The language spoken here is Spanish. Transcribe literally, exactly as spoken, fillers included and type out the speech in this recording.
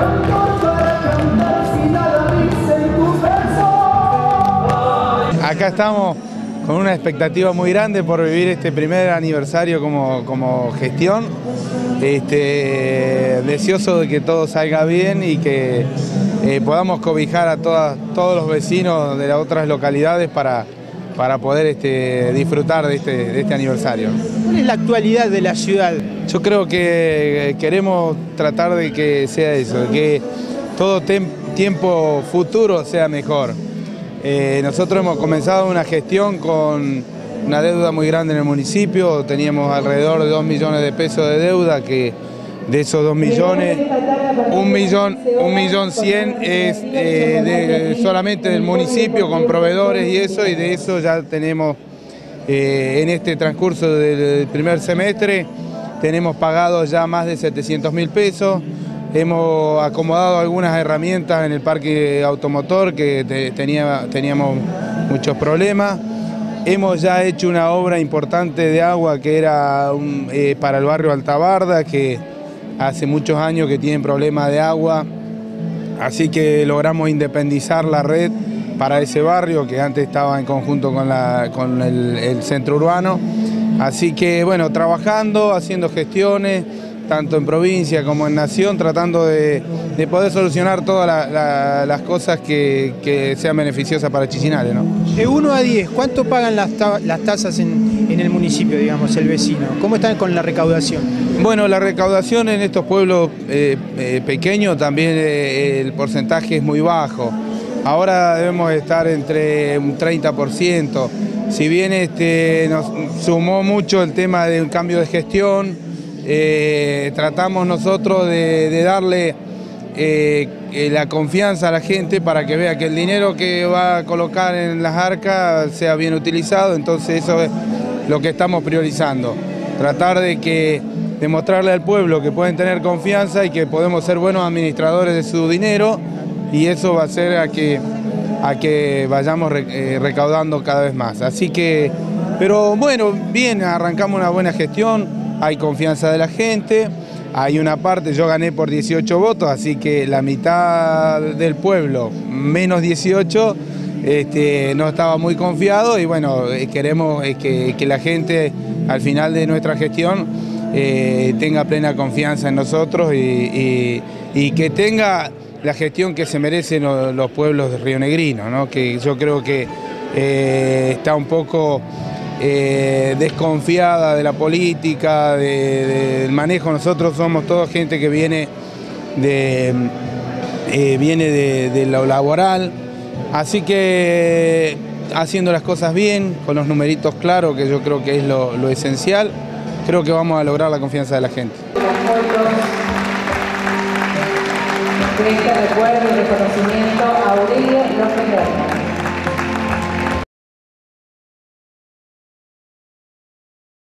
Acá estamos con una expectativa muy grande por vivir este primer aniversario como, como gestión. Este, deseoso de que todo salga bien y que eh, podamos cobijar a todas, todos los vecinos de las otras localidades para, para poder este, disfrutar de este, de este aniversario. ¿Cuál es la actualidad de la ciudad? Yo creo que queremos tratar de que sea eso, de que todo tiempo futuro sea mejor. Eh, nosotros hemos comenzado una gestión con una deuda muy grande en el municipio, teníamos alrededor de dos millones de pesos de deuda, que de esos dos millones, un millón, un millón cien es eh, de, solamente del municipio con proveedores y eso, y de eso ya tenemos eh, en este transcurso del primer semestre, tenemos pagado ya más de setecientos mil pesos. Hemos acomodado algunas herramientas en el parque automotor que te, tenía, teníamos muchos problemas. Hemos ya hecho una obra importante de agua que era un, eh, para el barrio Altabarda, que hace muchos años que tienen problemas de agua. Así que logramos independizar la red para ese barrio que antes estaba en conjunto con, la, con el, el centro urbano. Así que bueno, trabajando, haciendo gestiones, tanto en provincia como en nación, tratando de, de poder solucionar todas la, la, las cosas que, que sean beneficiosas para Chichinare, ¿no? De uno a diez, ¿cuánto pagan las, ta las tasas en, en el municipio, digamos, el vecino? ¿Cómo están con la recaudación? Bueno, la recaudación en estos pueblos eh, eh, pequeños también eh, el porcentaje es muy bajo. Ahora debemos estar entre un treinta por ciento. Si bien este, nos sumó mucho el tema de un cambio de gestión, Eh, tratamos nosotros de, de darle eh, la confianza a la gente para que vea que el dinero que va a colocar en las arcas sea bien utilizado. Entonces eso es lo que estamos priorizando, tratar de que demostrarle al pueblo que pueden tener confianza y que podemos ser buenos administradores de su dinero, y eso va a hacer a que, a que vayamos re, eh, recaudando cada vez más. Así que, pero bueno, bien, arrancamos una buena gestión. Hay confianza de la gente, hay una parte, yo gané por dieciocho votos, así que la mitad del pueblo, menos dieciocho, este, no estaba muy confiado, y bueno, queremos que, que la gente al final de nuestra gestión eh, tenga plena confianza en nosotros y, y, y que tenga la gestión que se merecen los, los pueblos rionegrinos, ¿no? Que yo creo que eh, está un poco Eh, desconfiada de la política, de, de, del manejo. Nosotros somos toda gente que viene de, eh, viene de, de lo laboral, así que haciendo las cosas bien, con los numeritos claros, que yo creo que es lo, lo esencial, creo que vamos a lograr la confianza de la gente. Este recuerdo y reconocimiento a Aurelia López.